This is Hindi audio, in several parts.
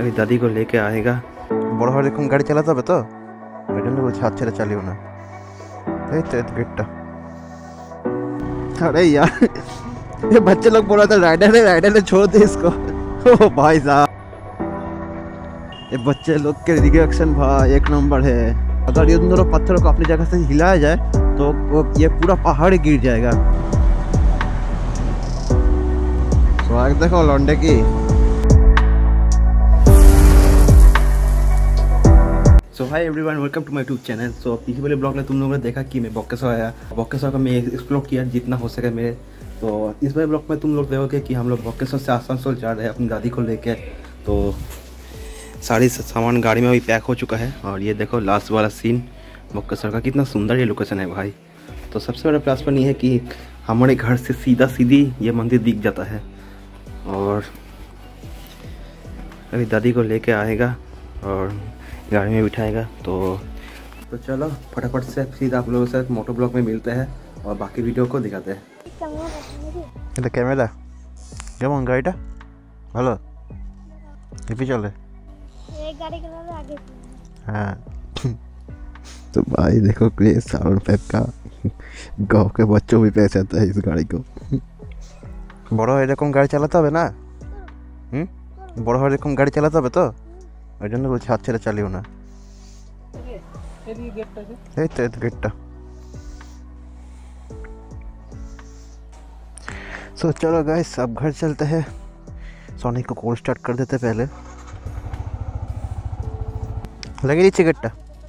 अभी दादी को लेके आएगा। বড় হলে এরকম গাড়ি চালাতে হবে তো, ওই জন্য বলছি হাত ছেড়ে চালিও না। এই তো গেটটা। अरे यार ये बच्चे लोग बोल रहा था राइडर है छोड़ दे इसको। ओ भाई साहब ये बच्चे लोग के रिएक्शन भाई एक नंबर है। अगर ये दोनों पत्थरों को अपनी जगह से हिलाया जाए तो ये पूरा पहाड़ गिर जाएगा। स्वागत देखो लौंडे की। So hi everyone, welcome to my YouTube channel. So पिछले वाले ब्लॉग में तुम लोगों ने देखा कि मैं बॉक्केश्वर आया। बॉक्केश्वर का मैं एक्सप्लोर किया जितना हो सके मेरे। तो इस बार ब्लॉग में तुम लोग देखोगे कि हम लोग बॉक्केश्वर से आसनसोल जा रहे हैं अपनी दादी को लेके। तो सारी सामान गाड़ी में अभी पैक हो चुका है। और ये देखो लास्ट वाला सीन बॉक्केश्वर का, कितना सुंदर ये लोकेशन है भाई। तो सबसे बड़ा प्लस पॉइंट ये है कि हमारे घर से सीधी ये मंदिर दिख जाता है। और अभी दादी को लेके आएगा और गाड़ी में बिठाएगा। तो चलो फटाफट से सीधा आप लोगों से मोटो ब्लॉग में मिलते हैं और बाकी वीडियो को दिखाते हैं। এটা ক্যামেরা কেমন গাড়িটা? ভালো হেপি চলে एक गाड़ी के आगे। हाँ तो भाई देखो क्रेज साउंड पैक का गाँव के बच्चों भी पैसे आता है इस गाड़ी को। বড় এরকম গাড়ি চালাতে হবে না? বড় এরকম গাড়ি চালাতে হবে তো, ওই জন্য বলছি হাত ছেড়ে চালিও না। এই তো গেটটা। तो चलो गाइस अब घर चलते हैं। सोनी को कॉल स्टार्ट कर देते पहले। लगे नीचे गेटटा।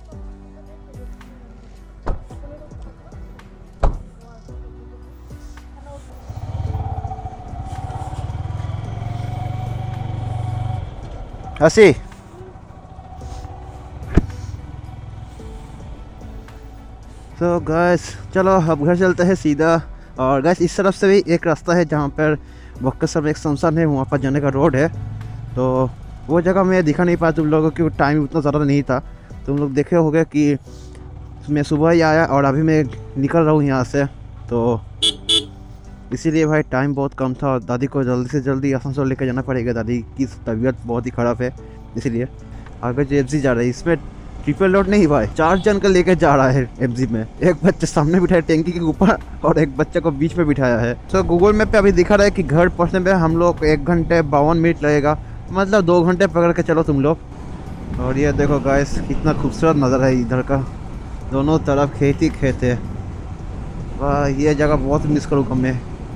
हसी तो गैस चलो अब घर चलते हैं सीधा। और गैस इस तरफ से भी एक रास्ता है जहाँ पर बॉक्केश्वर में एक शमशान है, वहाँ पर जाने का रोड है। तो वो जगह मैं दिखा नहीं पाया तुम लोगों को, टाइम उतना ज़्यादा नहीं था। तुम लोग देखे होंगे कि मैं सुबह ही आया और अभी मैं निकल रहा हूँ यहाँ से। तो इसीलिए भाई टाइम बहुत कम था और दादी को जल्दी से जल्दी आसनसोल लेकर जाना पड़ेगा। दादी की तबीयत बहुत ही ख़राब है, इसलिए आगे जो एफजी जा रहा है इसमें ट्रिपल लोड नहीं भाई, 4 जन का लेकर जा रहा है एफजी में। एक बच्चे सामने बिठाया टैंकी के ऊपर और एक बच्चे को बीच में बिठाया है। तो गूगल मैप पे अभी दिखा रहा है कि घर पहुंचने में हम लोग 1 घंटे 52 मिनट लगेगा, मतलब 2 घंटे पकड़ के चलो तुम लोग। और ये देखो गाइस कितना खूबसूरत नज़र है इधर का, दोनों तरफ खेत ही खेत है। वाह ये जगह बहुत मिस करूँगा मैं।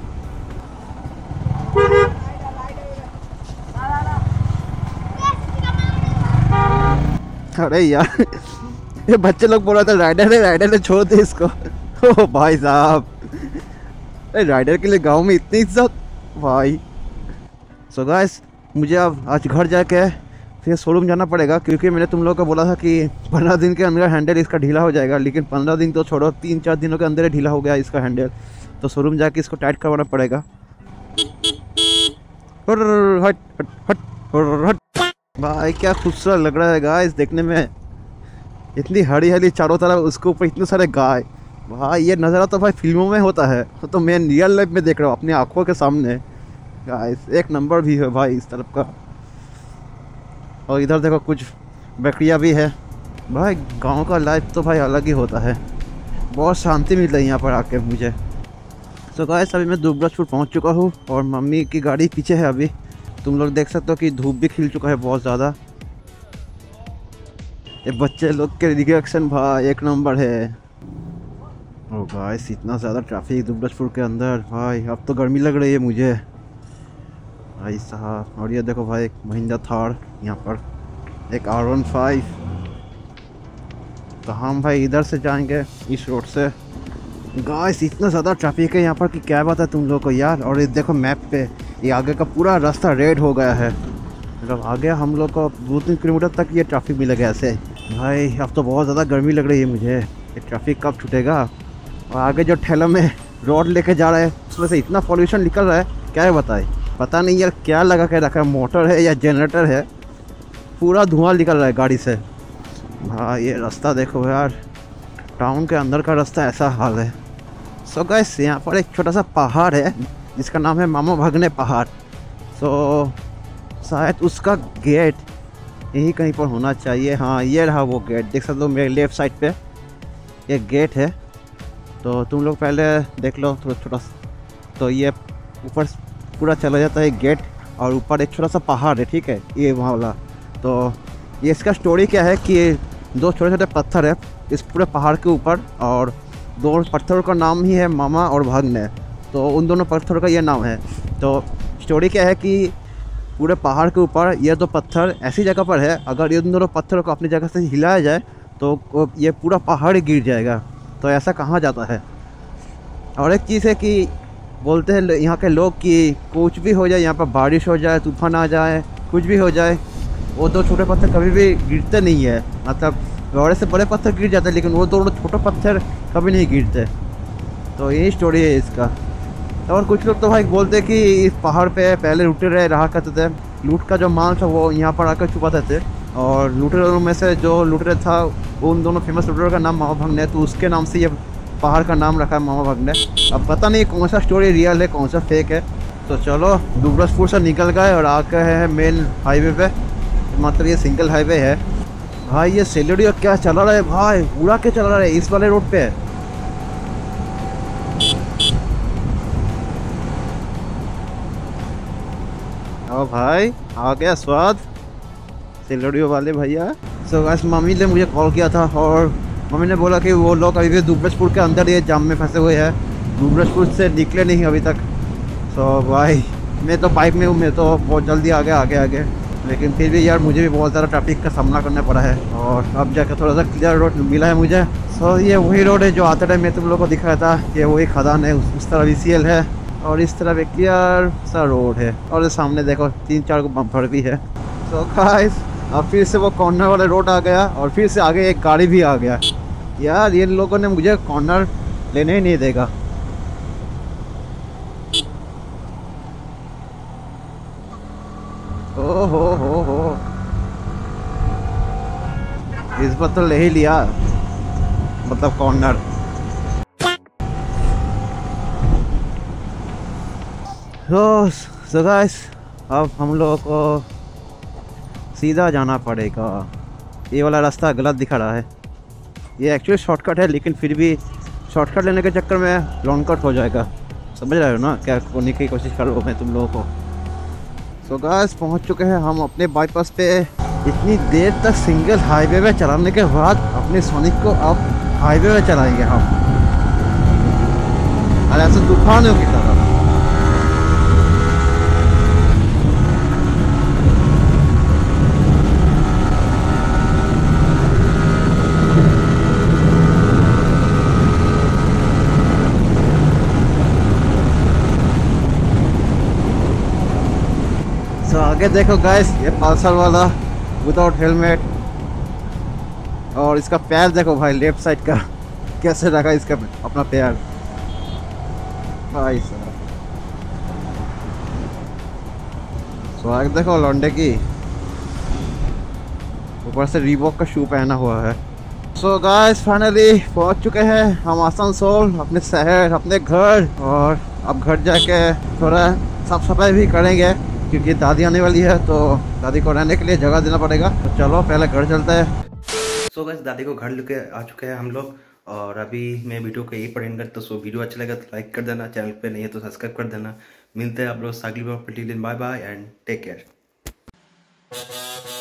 अरे यार ये बच्चे लोग बोल रहा था राइडर है छोड़ दे इसको। ओ भाई साहब राइडर के लिए गांव में इतनी इज्जत भाई। सो गाइस मुझे अब आज घर जाके फिर शोरूम जाना पड़ेगा, क्योंकि मैंने तुम लोगों को बोला था कि 15 दिन के अंदर हैंडल इसका ढीला हो जाएगा। लेकिन 15 दिन तो छोड़ो, 3-4 दिनों के अंदर ही ढीला हो गया इसका हैंडल। तो शोरूम जाके इसको टाइट करवाना पड़ेगा। हट हट हट हट भाई क्या खूबसूरत लग रहा है गाइस देखने में। इतनी हरी चारों तरफ, उसके ऊपर इतने सारे गाय। भाई ये नज़ारा तो भाई फिल्मों में होता है, तो मैं रियल लाइफ में देख रहा हूँ अपनी आंखों के सामने गाइस। एक नंबर भी है भाई इस तरफ का। और इधर देखो कुछ बकरियाँ भी है। भाई गांव का लाइफ तो भाई अलग ही होता है, बहुत शांति मिल रही है यहाँ पर आके मुझे। तो गाइस अभी मैं दुबराजपुर पहुँच चुका हूँ और मम्मी की गाड़ी पीछे है। अभी तुम लोग देख सकते हो कि धूप भी खिल चुका है बहुत ज़्यादा। ये बच्चे लोग के रिएक्शन भाई एक नंबर है। ओ गाइस इतना ज़्यादा ट्रैफिक दुबराजपुर के अंदर भाई, अब तो गर्मी लग रही है मुझे भाई साहब। और ये देखो भाई एक महिंद्रा थार, यहाँ पर एक R15। तो हम भाई इधर से जाएंगे इस रोड से। गाइस इतना ज़्यादा ट्रैफिक है यहाँ पर कि क्या बात है तुम लोगों को यार। और ये देखो मैप पे ये आगे का पूरा रास्ता रेड हो गया है, मतलब आगे हम लोग को 2-3 किलोमीटर तक ये ट्रैफिक मिलेगा ऐसे। भाई अब तो बहुत ज़्यादा गर्मी लग रही है मुझे, ये ट्रैफिक कब छूटेगा। और आगे जो ठेला में रोड लेके जा रहा है उसमें से इतना पॉल्यूशन निकल रहा है क्या बताए, पता नहीं यार क्या लगा के रखा है, मोटर है या जनरेटर है, पूरा धुआं निकल रहा है गाड़ी से। हाँ ये रास्ता देखो यार, टाउन के अंदर का रास्ता ऐसा हाल है। सो गाइस यहाँ पर एक छोटा सा पहाड़ है जिसका नाम है मामा भागने पहाड़। सो शायद उसका गेट यही कहीं पर होना चाहिए। हाँ ये रहा वो गेट, देख सकते हो मेरे लेफ़्ट साइड पे एक गेट है। तो तुम लोग पहले देख लो थोड़ा छोटा। तो ये ऊपर पूरा चला जाता है गेट, और ऊपर एक छोटा सा पहाड़ है, ठीक है, ये वहाँ वाला। तो ये इसका स्टोरी क्या है कि दो छोटे छोटे पत्थर है इस पूरे पहाड़ के ऊपर, और दो पत्थरों का नाम ही है मामा और भाग्ने। तो उन दोनों पत्थरों का ये नाम है। तो स्टोरी क्या है कि पूरे पहाड़ के ऊपर ये दो पत्थर ऐसी जगह पर है, अगर ये दोनों पत्थरों को अपनी जगह से हिलाया जाए तो ये पूरा पहाड़ ही गिर जाएगा। तो ऐसा कहा जाता है। और एक चीज़ है कि बोलते हैं यहाँ के लोग कि कुछ भी हो जाए, यहाँ पर बारिश हो जाए, तूफान आ जाए, कुछ भी हो जाए, वो दो छोटे पत्थर कभी भी गिरते नहीं है। मतलब बड़े से बड़े पत्थर गिर जाते हैं, लेकिन वो दोनों छोटे पत्थर कभी नहीं गिरते। तो यही स्टोरी है इसका। और कुछ लोग तो भाई बोलते हैं कि इस पहाड़ पे पहले लुटेरे रहा करते थे, लूट का जो माल था वो यहाँ पर आकर छुपाते थे। और लुटेरों में से जो लुटेरे था वो उन दोनों फेमस लुटेरों का नाम मामा भाग्ने, तो उसके नाम से ये पहाड़ का नाम रखा है मामा भाग्ने। अब पता नहीं कौन सा स्टोरी रियल है कौन सा फेक है। तो चलो दुबराजपुर से निकल गए और आके हैं मेन हाईवे पे, मतलब ये सिंगल हाईवे है। भाई ये सेलेरियो क्या चला रहा है भाई, पूरा क्या चला रहा है इस वाले रोड पे। आओ भाई, आ गया स्वाद सेलेरियो वाले भैया। सो गाइस मम्मी ने मुझे कॉल किया था और मम्मी ने बोला कि वो लोग अभी भी दुबराजपुर के अंदर ये जाम में फंसे हुए हैं, दुबराजपुर से निकले नहीं अभी तक। सो भाई मैं तो बाइक में हूँ, मैं तो बहुत जल्दी आगे, लेकिन फिर भी यार मुझे भी बहुत ज़्यादा ट्रैफिक का सामना करना पड़ा है। और अब जाकर थोड़ा सा क्लियर रोड मिला है मुझे। सो ये वही रोड है जो आते टाइम मैं तुम लोगों को दिखाया था, ये वही खदान है, उस तरफ VCL है और इस तरफ एक क्लियर सा रोड है, और सामने देखो 3-4 बम्पर भी है। सो गाइस अब फिर से वो कॉर्नर वाला रोड आ गया और फिर से आगे एक गाड़ी भी आ गया। यार ये लोगों ने मुझे कॉर्नर लेने ही नहीं देगा। हो इस बार तो ले ही लिया, मतलब कॉर्नर। तो गाइस अब हम लोगों को सीधा जाना पड़ेगा। ये वाला रास्ता गलत दिखा रहा है, ये एक्चुअली शॉर्टकट है, लेकिन फिर भी शॉर्टकट लेने के चक्कर में लॉन्ग कट हो जाएगा। समझ रहे हो ना क्या होने की कोशिश कर रहा हूँ मैं तुम लोगों को। सो गाइस पहुँच चुके हैं हम अपने बाईपास पे। इतनी देर तक सिंगल हाईवे में चलाने के बाद अपने सोनिक को अब हाईवे में चलाएंगे हम, और ऐसे तूफानों की तरह। तो आगे देखो गाइस ये पल्सर वाला विदाउट हेलमेट, और इसका पैर देखो भाई लेफ्ट साइड का कैसे रखा इसका अपना पैर भाई साहब। स्वाग देखो लौंडे की, ऊपर से रीबॉक का शू पहना हुआ है। सो गाइस फाइनली पहुंच चुके हैं हम आसनसोल, अपने शहर, अपने घर। और अब घर जाके थोड़ा साफ सफाई भी करेंगे क्योंकि दादी आने वाली है, तो दादी को रहने के लिए जगह देना पड़ेगा। तो चलो पहले घर चलते हैं। सो गाइस दादी को घर लेके आ चुके हैं हम लोग, और अभी मैं वीडियो को यही पढ़ेंगे। तो वीडियो अच्छा लगा तो लाइक कर देना, चैनल पे नहीं है तो सब्सक्राइब कर देना। मिलते हैं आप लोग अगली बार। Bye bye and take care.